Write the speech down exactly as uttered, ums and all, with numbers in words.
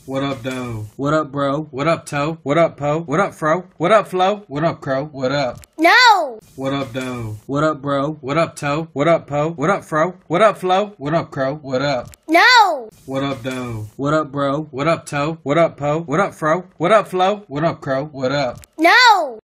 What up, doe? What up, bro? What up, toe? What up, po? What up, fro? What up, flo? What up, crow? What up? No! What up, doe? What up, bro? What up, toe? What up, po? What up, fro? What up, flo? What up, crow? What up? No! What up, doe? What up, bro? What up, toe? What up, po? What up, fro? What up, flo? What up, crow? What up? No!